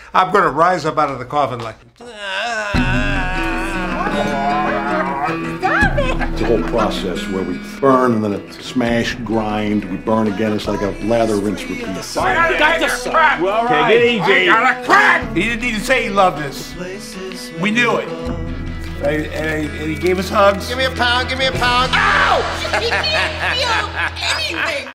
I'm gonna rise up out of the coffin like. It's a whole process where we burn and then it smash, grind, we burn again. It's like a lather, rinse, repeat. Got the crack. Well, right. Take it easy. I got a crack. He didn't need to say he loved us. We knew it. And he gave us hugs. Give me a pound. Give me a pound. Ow! He can't feel anything.